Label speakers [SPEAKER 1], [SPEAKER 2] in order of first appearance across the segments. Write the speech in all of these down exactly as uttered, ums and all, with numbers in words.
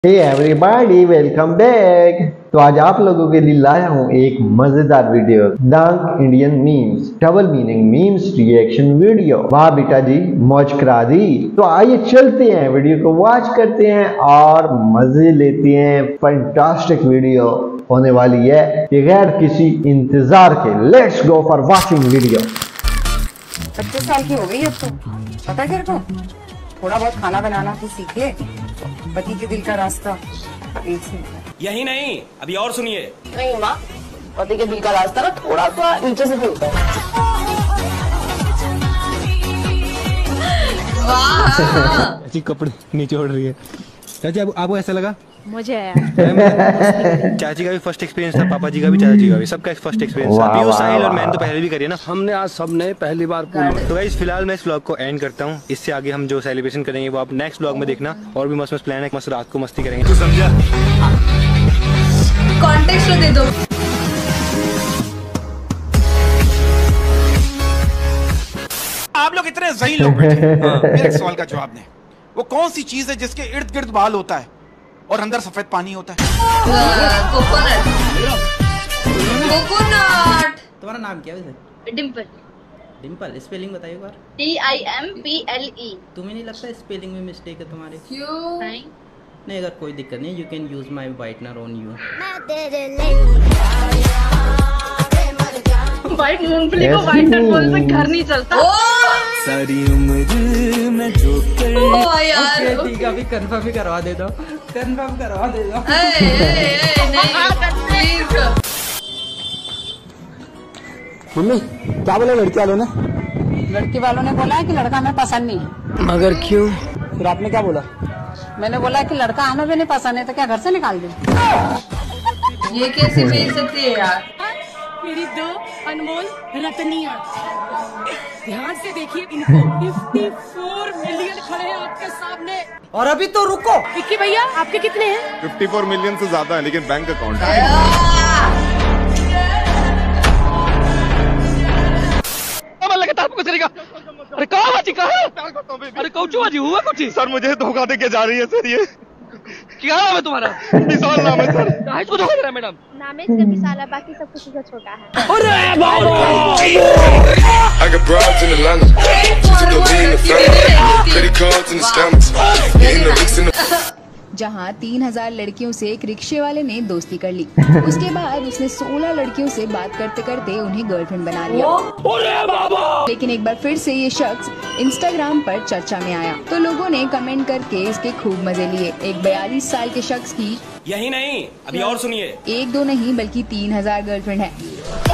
[SPEAKER 1] Hey everybody, welcome back. तो आज आप लोगों के लिए लाया हूँ एक मजेदार वीडियो, dank Indian memes, double meaning memes reaction video. वाह बेटा जी, मौज करा दी। तो आइए चलते हैं, वीडियो को वॉच करते हैं और मजे लेते हैं। फैंटास्टिक वीडियो होने वाली है बगैर किसी इंतजार के। Let's go for watching video.
[SPEAKER 2] पच्चीस साल की हो गई अब तो, पता है तेरे को? थोड़ा बहुत खाना बनाना तो सीख ले। पति के दिल का रास्ता
[SPEAKER 3] यही नहीं, अभी और सुनिए।
[SPEAKER 2] नहीं माँ, पति के दिल का रास्ता ना थोड़ा सा नीचे से भी होता है।
[SPEAKER 4] ऐसी कपड़े नीचे उड़ रही है। चाची आपको ऐसा लगा?
[SPEAKER 5] मुझे
[SPEAKER 4] चाची का भी फर्स्ट एक्सपीरियंस था, पापा जी का भी, चाचा जी का भी, सबका फर्स्ट एक्सपीरियंस था। पीयू, साहिल और मैंने तो पहले भी करी है ना, हमने आज सबने पहली बार पूल। तो गाइस फिलहाल मैं इस व्लॉग को एंड करता हूँ। इससे आगे हम जो सेलिब्रेशन करेंगे वो आप नेक्स्ट व्लॉग में देखना। और भी मस्त मस्त प्लान है, मस्त रात को मस्ती करेंगे। तू समझा?
[SPEAKER 5] कॉन्टेक्स्ट तो दे दो।
[SPEAKER 3] आप लोग इतने सही लोग बैठे। मेरे सवाल का जवाब दें, वो कौन सी चीज है जिसके इर्द गिर्द बाल होता है और अंदर सफेद पानी होता है?
[SPEAKER 5] कोकोनट। कोकोनट।
[SPEAKER 6] तुम्हारा नाम क्या है वैसे?
[SPEAKER 5] डिम्पल।
[SPEAKER 6] डिम्पल, स्पेलिंग बताइए एक बार।
[SPEAKER 5] T I M P L E.
[SPEAKER 6] तुम्हें नहीं लगता स्पेलिंग में मिस्टेक है तुम्हारे?
[SPEAKER 5] क्यों?
[SPEAKER 6] नहीं, नहीं अगर कोई दिक्कत नहीं, you can use my whitener on you.
[SPEAKER 5] White मूंगफली को व्हाइटनर बोलने से घर नहीं चलता।
[SPEAKER 4] सारी उम्र में जो कर
[SPEAKER 5] ओ यार,
[SPEAKER 6] ठीक है, अभी कंफर्म भी करवा दे दो, कंफर्म करवा दे दो।
[SPEAKER 5] ए ए नहीं प्लीज।
[SPEAKER 4] मम्मी क्या बोले लड़की वालों ने?
[SPEAKER 2] लड़की वालों ने बोला है कि लड़का हमें पसंद नहीं है।
[SPEAKER 6] मगर क्यों?
[SPEAKER 4] फिर आपने क्या बोला?
[SPEAKER 2] मैंने बोला कि लड़का हमें भी नहीं पसंद है तो क्या घर से निकाल दे।
[SPEAKER 5] ये कैसे मिल सकती है यार?
[SPEAKER 7] मेरी दो अनमोल रत्नियां, ध्यान से देखिए इनको। चौवन मिलियन खड़े हैं आपके सामने।
[SPEAKER 6] और अभी तो रुको
[SPEAKER 7] विक्की भैया, आपके कितने हैं?
[SPEAKER 8] चौवन मिलियन से ज्यादा है, लेकिन बैंक अकाउंट है।
[SPEAKER 3] अरे कहाँ बाजी कहाँ है? अरे कौचू बाजी हुआ कुछ?
[SPEAKER 8] सर मुझे धोखा दे के जा रही है सर। ये
[SPEAKER 3] क्या नाम है तुम्हारा?
[SPEAKER 8] विशाल नाम है सर।
[SPEAKER 3] काहे को धोखा दे रहा है मैडम?
[SPEAKER 9] नाम है इसका विशाल है, बाकी सब कुछ इसका छोटा है।
[SPEAKER 3] अरे बाबा!
[SPEAKER 8] I got broads in Atlanta, just to be in the family, credit cards in the scammers, getting the licks in the
[SPEAKER 10] जहाँ तीन हजार लड़कियों से एक रिक्शे वाले ने दोस्ती कर ली। उसके बाद उसने सोलह लड़कियों से बात करते करते उन्हें गर्लफ्रेंड बना लिया।
[SPEAKER 3] अरे बाबा!
[SPEAKER 10] लेकिन एक बार फिर से ये शख्स इंस्टाग्राम पर चर्चा में आया तो लोगों ने कमेंट करके इसके खूब मजे लिए। एक बयालीस साल के शख्स की
[SPEAKER 3] यही नहीं, अभी और सुनिए।
[SPEAKER 10] एक दो नहीं बल्कि तीन हजार गर्लफ्रेंड है।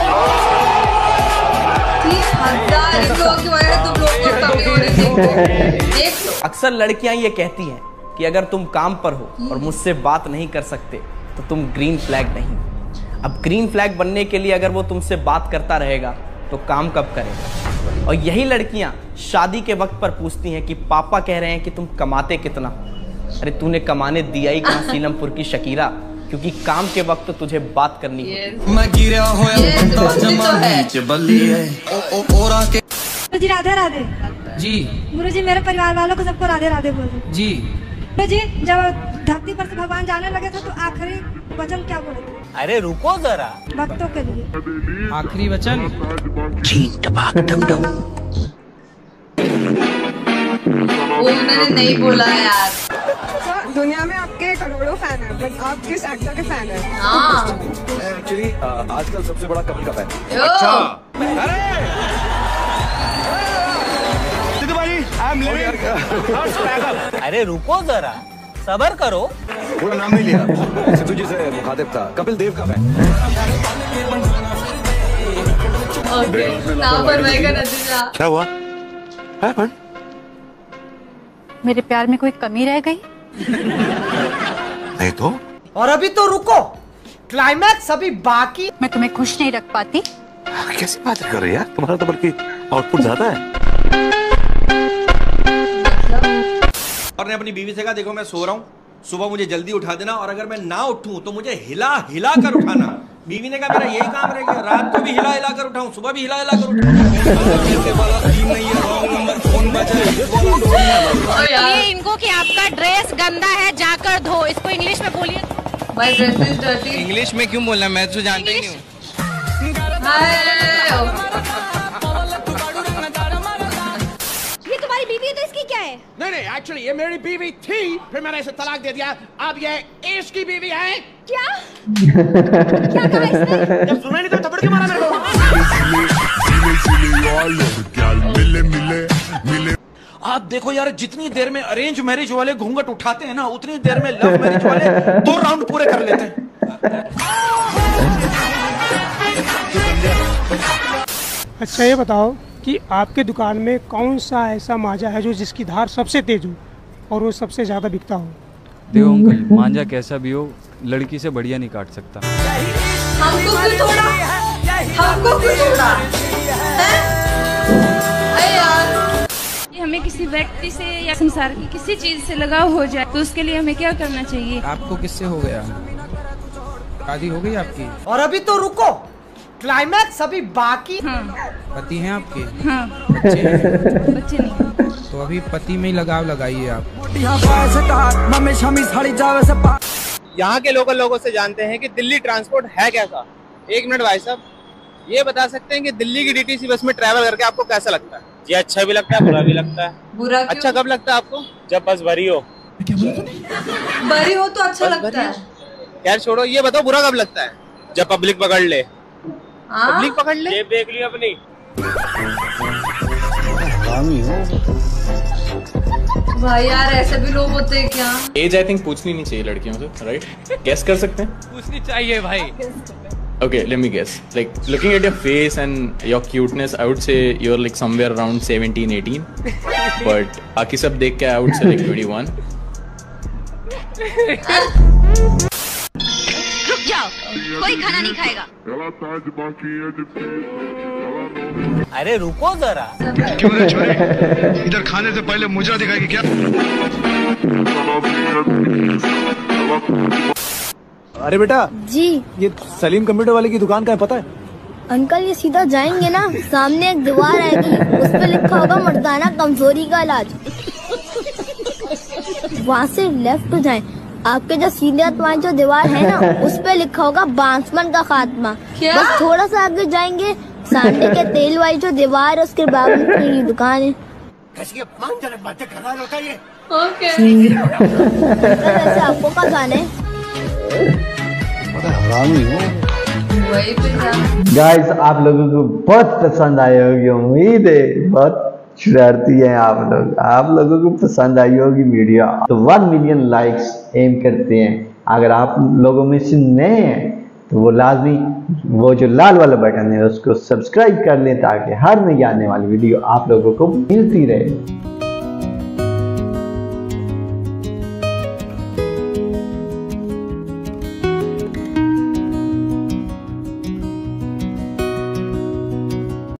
[SPEAKER 6] अक्सर लड़कियां ये कहती हैं कि अगर तुम काम पर हो और मुझसे बात नहीं कर सकते तो तुम ग्रीन फ्लैग नहीं। अब ग्रीन फ्लैग बनने के लिए अगर वो तुमसे बात करता रहेगा तो काम कब करेगा? और यही लड़कियां शादी के वक्त पर पूछती हैं कि पापा कह रहे हैं कि तुम कमाते कितना। अरे तूने कमाने दिया ही कहाँ सीलमपुर की शकीरा, क्योंकि काम के वक्त तुझे बात करनी होती।
[SPEAKER 5] मैं गिरा
[SPEAKER 7] जी राधे राधे
[SPEAKER 6] जी
[SPEAKER 7] गुरु जी, मेरे परिवार वालों को सबको राधे राधे बोलो
[SPEAKER 6] जी।
[SPEAKER 7] गुरु जी, जब धरती पर से भगवान जाने लगे थे तो आखिरी वचन क्या बोले थे?
[SPEAKER 6] अरे रुको जरा,
[SPEAKER 7] भक्तों के लिए
[SPEAKER 6] आखिरी वचन।
[SPEAKER 5] वो उन्होंने नहीं बोला यार।
[SPEAKER 2] दुनिया में आपके करोड़ों फैन है, बट आप किस एक्टर के फैन है?
[SPEAKER 5] हाँ
[SPEAKER 8] एक्चुअली आजकल सबसे बड़ा कपल का फैन।
[SPEAKER 6] अरे रुको जरा, सबर करो।
[SPEAKER 8] पूरा नाम नहीं लिया, सिद्धू जी से मुखातिब था, कपिल देव का फैन।
[SPEAKER 5] ओके, लापरवाही का नतीजा।
[SPEAKER 8] क्या हुआ? है
[SPEAKER 7] मेरे प्यार में कोई कमी रह गई?
[SPEAKER 8] नहीं तो।
[SPEAKER 6] और अभी तो रुको, क्लाइमैक्स अभी बाकी।
[SPEAKER 7] मैं तुम्हें खुश नहीं रख पाती।
[SPEAKER 8] कैसी बात कर रही है? तुम्हारा तो बल्कि आउटपुट ज्यादा है।
[SPEAKER 3] और ने अपनी बीवी से कहा, देखो मैं सो रहा हूँ, सुबह मुझे जल्दी उठा देना, और अगर मैं ना उठूं तो मुझे हिला हिला कर उठाना। बीवी ने कहा मेरा यही काम रह गया, रात को भी हिला हिला कर उठाऊं, सुबह भी हिला हिला कर उठाऊं।
[SPEAKER 7] ये इनको कि आपका ड्रेस गंदा है, जाकर धो। इसको इंग्लिश में बोलिए।
[SPEAKER 5] My dress is dirty.
[SPEAKER 6] English में क्यों बोलना, मैं तो जानता ही नहीं हूँ।
[SPEAKER 9] ये तुम्हारी बीवी है तो इसकी क्या है?
[SPEAKER 11] नहीं नहीं, एक्चुअली ये मेरी बीवी थी, फिर मैंने इसे तलाक दे दिया, अब ये इसकी बीवी है।
[SPEAKER 9] क्या क्या कहा इसने?
[SPEAKER 11] जब सुना नहीं तो थप्पड़ क्यों मारा मेरे को? आप देखो यार, जितनी देर में अरेंज मैरिज वाले घूंघट उठाते हैं ना, उतनी देर में लव मैरिज वाले दो राउंड पूरे कर लेते हैं।
[SPEAKER 12] अच्छा ये बताओ कि आपके दुकान में कौन सा ऐसा मांझा है जो जिसकी धार सबसे तेज हो और वो सबसे ज्यादा बिकता हो?
[SPEAKER 13] देखो अंकल, मांझा कैसा भी हो, लड़की से बढ़िया नहीं काट सकता।
[SPEAKER 5] हमको क्यों छोड़ा? हमको क्यों छोड़ा?
[SPEAKER 14] हमें किसी व्यक्ति से या संसार की किसी चीज से लगाव हो जाए तो उसके लिए हमें क्या करना चाहिए?
[SPEAKER 15] आपको किससे हो गया? शादी हो गई आपकी?
[SPEAKER 11] और अभी तो रुको, क्लाइमैक्स अभी बाकी।
[SPEAKER 14] हाँ।
[SPEAKER 15] पति हैं आपके?
[SPEAKER 14] हाँ।
[SPEAKER 15] बच्चे?
[SPEAKER 14] बच्चे नहीं।
[SPEAKER 15] तो अभी पति में ही लगाव लगाइए आप।
[SPEAKER 4] यहाँ के लोकल लोगों से जानते हैं कि दिल्ली ट्रांसपोर्ट है कैसा। एक मिनट भाई साहब, ये बता सकते हैं कि दिल्ली की डीटीसी बस में ट्रैवल करके आपको कैसा लगता है? ये अच्छा भी लगता है, बुरा भी लगता है।
[SPEAKER 5] बुरा क्यों?
[SPEAKER 4] अच्छा कब लगता है आपको? जब बस भरी हो।
[SPEAKER 5] भरी हो तो अच्छा लगता है।
[SPEAKER 4] यार छोड़ो, ये बताओ बुरा कब लगता है? जब पब्लिक पकड़ ले।
[SPEAKER 5] हाँ?
[SPEAKER 4] पब्लिक पकड़ ले, ये देख लिया अपनी।
[SPEAKER 5] भाई यार, ऐसे भी लोग होते हैं क्या?
[SPEAKER 16] एज आई थिंक पूछनी नहीं चाहिए लड़कियों से, राइट? गेस कर सकते हैं?
[SPEAKER 6] पूछनी चाहिए भाई।
[SPEAKER 16] Okay, let me guess. Like looking at your face and your cuteness, I would say you're like somewhere around seventeen, eighteen. But बाकी सब देख के I would say like twenty-one.
[SPEAKER 9] रुक जाओ, कोई खाना नहीं खाएगा।
[SPEAKER 6] अरे रुको जरा।
[SPEAKER 17] क्यों रे छोरे? इधर खाने से पहले मुजरा दिखाएगी क्या?
[SPEAKER 18] अरे बेटा
[SPEAKER 9] जी,
[SPEAKER 18] ये सलीम कंप्यूटर वाले की दुकान का है, पता है?
[SPEAKER 9] अंकल ये सीधा जाएंगे ना, सामने एक दीवार आएगी, उस पे लिखा होगा मर्दाना कमजोरी का इलाज। वहाँ से लेफ्ट हो जाएं, आपके जो सीधे तुम्हारी जो दीवार है ना, उस पे लिखा होगा बांसमन का खात्मा।
[SPEAKER 5] क्या?
[SPEAKER 9] बस थोड़ा सा आगे जाएंगे, सामने के तेल वाली जो दीवार है उसके बाद में दुकान है।
[SPEAKER 5] ओके।
[SPEAKER 9] वैसे आपको कहाँ जाना है?
[SPEAKER 5] वही पे जाना।
[SPEAKER 1] गाइस आप लोगों को बहुत पसंद आए होगी, उम्मीद है। बहुत शरारती हैं आप लोग, आप लोगों को पसंद आई होगी वीडियो। तो वन मिलियन लाइक्स एम करते हैं। अगर आप लोगों में से नए हैं तो वो लाजमी वो जो लाल वाला बटन है उसको सब्सक्राइब कर लें ताकि हर नई आने वाली वीडियो आप लोगों को मिलती रहे।